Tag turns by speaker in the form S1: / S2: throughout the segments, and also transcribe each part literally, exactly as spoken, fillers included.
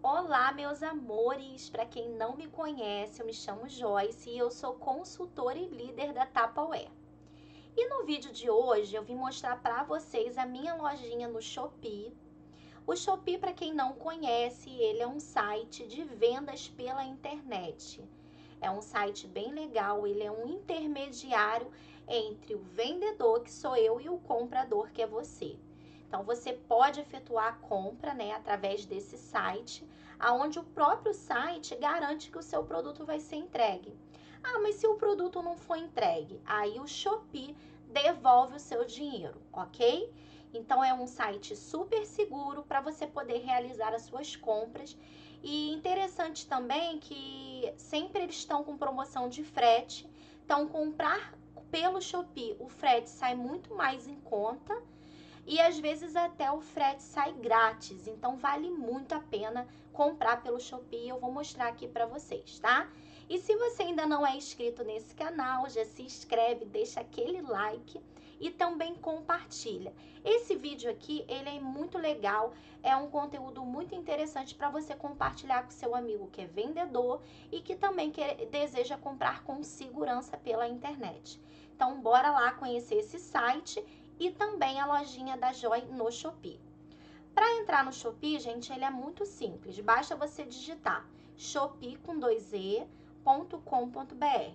S1: Olá, meus amores! Para quem não me conhece, eu me chamo Joyce e eu sou consultora e líder da Tupperware. E no vídeo de hoje eu vim mostrar para vocês a minha lojinha no Shopee. O Shopee, para quem não conhece, ele é um site de vendas pela internet. É um site bem legal, ele é um intermediário entre o vendedor, que sou eu, e o comprador, que é você. Então, você pode efetuar a compra, né, através desse site, aonde o próprio site garante que o seu produto vai ser entregue. Ah, mas se o produto não for entregue, aí o Shopee devolve o seu dinheiro, ok? Então, é um site super seguro para você poder realizar as suas compras. E interessante também que sempre eles estão com promoção de frete. Então, comprar pelo Shopee, o frete sai muito mais em conta. E às vezes até o frete sai grátis, então vale muito a pena comprar pelo Shopee. Eu vou mostrar aqui para vocês, tá? E se você ainda não é inscrito nesse canal, já se inscreve, deixa aquele like e também compartilha. Esse vídeo aqui, ele é muito legal, é um conteúdo muito interessante para você compartilhar com seu amigo que é vendedor e que também quer, deseja comprar com segurança pela internet. Então, bora lá conhecer esse site e também a lojinha da Joy no Shopee. Para entrar no Shopee, gente, ele é muito simples. Basta você digitar shopee com dois e ponto com ponto br.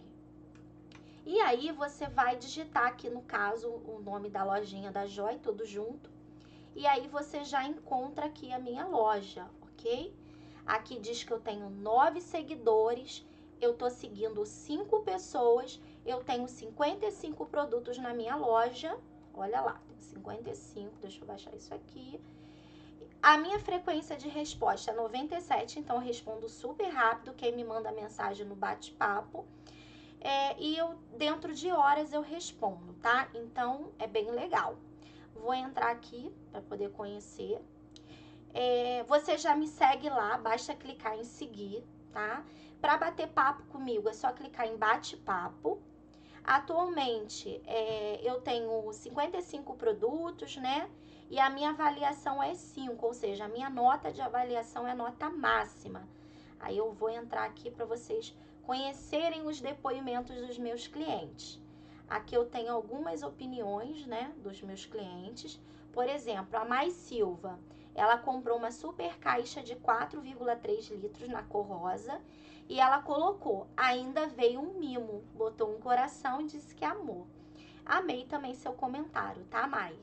S1: E aí você vai digitar aqui, no caso, o nome da lojinha da Joy, tudo junto. E aí você já encontra aqui a minha loja, ok? Aqui diz que eu tenho nove seguidores, eu tô seguindo cinco pessoas, eu tenho cinquenta e cinco produtos na minha loja. Olha lá, tem cinquenta e cinco, deixa eu baixar isso aqui. A minha frequência de resposta é noventa e sete, então eu respondo super rápido quem me manda mensagem no bate-papo. É, e eu, dentro de horas, eu respondo, tá? Então, é bem legal. Vou entrar aqui para poder conhecer. É, você já me segue lá, basta clicar em seguir, tá? Para bater papo comigo, é só clicar em bate-papo. Atualmente, é, eu tenho cinquenta e cinco produtos, né? E a minha avaliação é cinco, ou seja, a minha nota de avaliação é nota máxima. Aí eu vou entrar aqui para vocês conhecerem os depoimentos dos meus clientes. Aqui eu tenho algumas opiniões, né, dos meus clientes. Por exemplo, a Mais Silva, ela comprou uma super caixa de quatro vírgula três litros na cor rosa. E ela colocou, ainda veio um mimo, botou um coração e disse que amou. Amei também seu comentário, tá, Mai?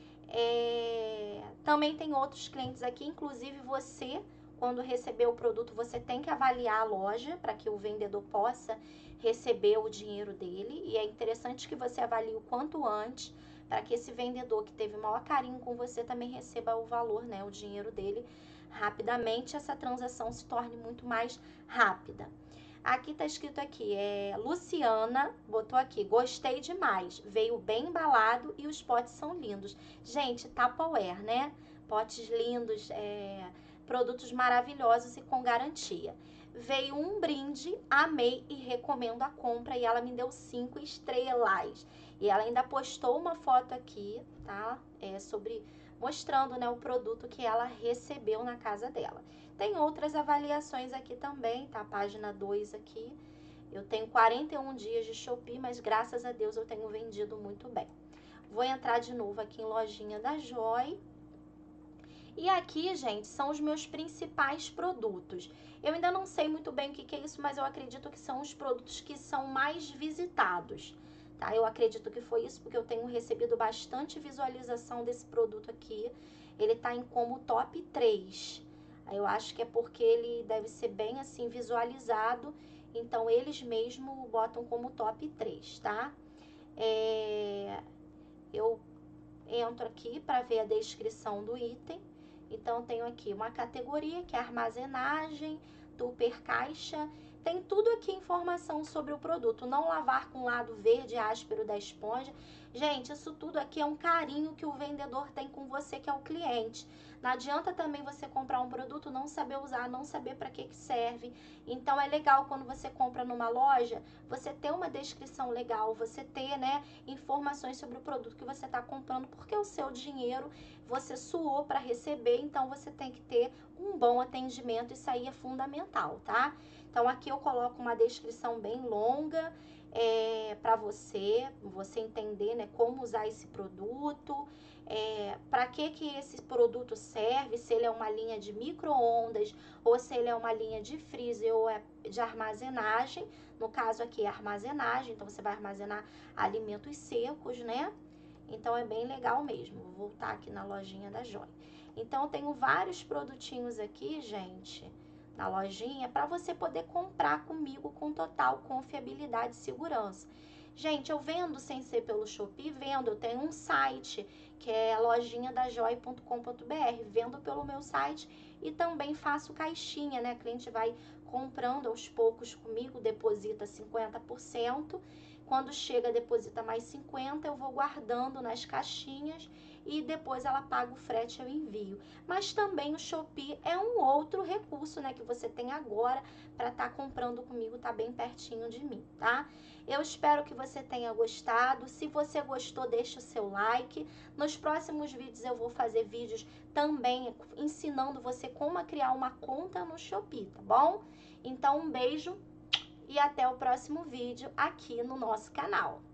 S1: É... Também tem outros clientes aqui, inclusive você, quando receber o produto, você tem que avaliar a loja para que o vendedor possa receber o dinheiro dele. E é interessante que você avalie o quanto antes, para que esse vendedor que teve maior carinho com você também receba o valor, né, o dinheiro dele rapidamente, essa transação se torne muito mais rápida. Aqui tá escrito aqui, é Luciana, botou aqui, gostei demais, veio bem embalado e os potes são lindos. Gente, Tupperware, né? Potes lindos, é, produtos maravilhosos e com garantia. Veio um brinde, amei e recomendo a compra, e ela me deu cinco estrelas. E ela ainda postou uma foto aqui, tá? É sobre... mostrando, né, o produto que ela recebeu na casa dela. Tem outras avaliações aqui também, tá? Página dois aqui. Eu tenho quarenta e um dias de Shopee, mas graças a Deus eu tenho vendido muito bem. Vou entrar de novo aqui em lojinha da Joy. E aqui, gente, são os meus principais produtos. Eu ainda não sei muito bem o que é isso, mas eu acredito que são os produtos que são mais visitados. Tá? Eu acredito que foi isso, porque eu tenho recebido bastante visualização desse produto aqui. Ele tá em como top três. Eu acho que é porque ele deve ser bem assim visualizado. Então, eles mesmo botam como top três, tá? É... Eu entro aqui para ver a descrição do item. Então, tenho aqui uma categoria que é armazenagem, tupper caixa. Tem tudo aqui informação sobre o produto. Não lavar com o lado verde áspero da esponja. Gente, isso tudo aqui é um carinho que o vendedor tem com você, que é o cliente. Não adianta também você comprar um produto, não saber usar, não saber para que que serve. Então é legal quando você compra numa loja, você ter uma descrição legal, você ter, né, informações sobre o produto que você está comprando, porque o seu dinheiro você suou para receber, então você tem que ter um bom atendimento, isso aí é fundamental, tá? Então aqui eu coloco uma descrição bem longa, é, para você, você entender, né, como usar esse produto, é, para que que esse produto serve, se ele é uma linha de micro-ondas ou se ele é uma linha de freezer ou é de armazenagem. No caso aqui é armazenagem, então você vai armazenar alimentos secos, né? Então é bem legal mesmo. Vou voltar aqui na lojinha da Joia. Então eu tenho vários produtinhos aqui, gente, na lojinha, para você poder comprar comigo com total confiabilidade e segurança. Gente, eu vendo sem ser pelo Shopee, vendo, eu tenho um site que é lojinha da joia ponto com ponto br, vendo pelo meu site e também faço caixinha, né? A cliente vai comprando aos poucos comigo, deposita cinquenta por cento, quando chega deposita mais cinquenta por cento, eu vou guardando nas caixinhas e depois ela paga o frete e o envio. Mas também o Shopee é um outro recurso, né, que você tem agora para estar tá comprando comigo, tá bem pertinho de mim, tá? Eu espero que você tenha gostado. Se você gostou, deixa o seu like. Nos próximos vídeos eu vou fazer vídeos também ensinando você como a criar uma conta no Shopee, tá bom? Então um beijo e até o próximo vídeo aqui no nosso canal.